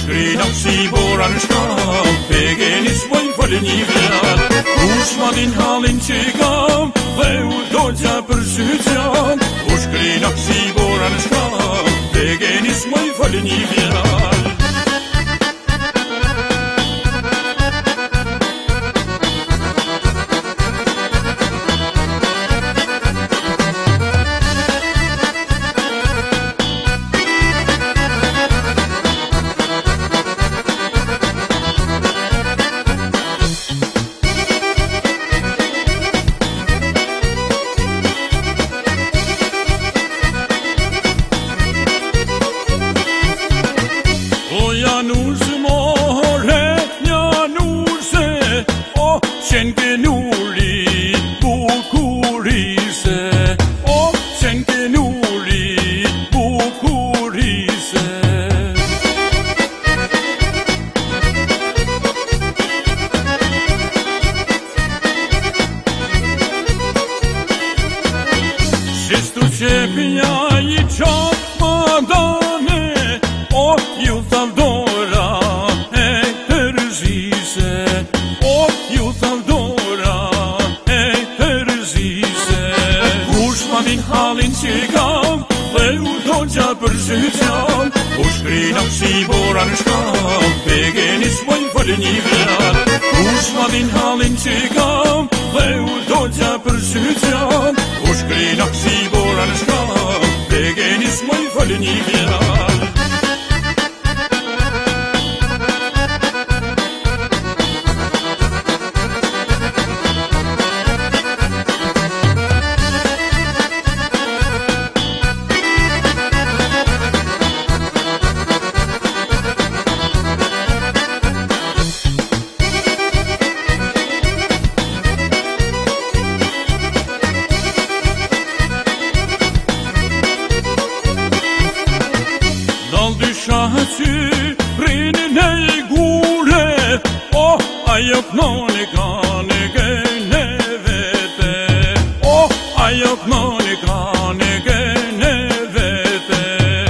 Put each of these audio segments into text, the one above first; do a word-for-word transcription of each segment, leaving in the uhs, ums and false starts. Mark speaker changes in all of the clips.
Speaker 1: shkrinam si bora në shkam, pegenis moj folë një vjat. Kush ma din halin që kam, dhe u dogja për shyqam. U shkrinam si bora në shkam, pegenis moj folë një vjat.
Speaker 2: Janurse more, janurse, o qenke nuri bukurise, o qenke nuri bukurise. Shestu qepja I qap madane, o ju thaldora e tërzise, o ju thaldora e tërzise. Kush ma din halin që kam, dhe u dogja për shyqam. U shkrinam si bora në shkam, pegenis moj folë një vjat. Kush ma din halin që kam, dhe u dogja për shyqam. U shkrinam si bora në shkam, pegenis moj folë një vjat. Dysha që rinin e gure, o ajo knoni kane gëne vete, o ajo knoni kane gëne vete.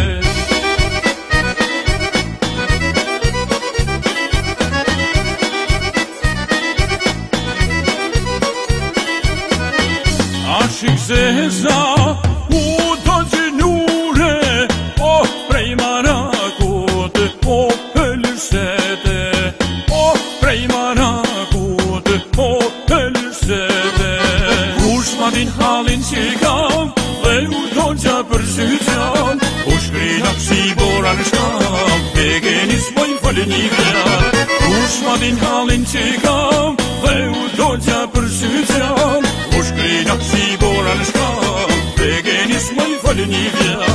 Speaker 2: Ashik zeza u do gjinure, o prej marakut, o pëllësete, o prej marakut, o pëllësete. Kush ma din halin që kam, dhe u dogja për shyqam. U shkrinam si bora në shkam, pegenis moj folë një vjat. Kush ma din halin që kam, dhe u dogja për shyqam. U shkrinam si bora në shkam, pegenis moj folë një vjat.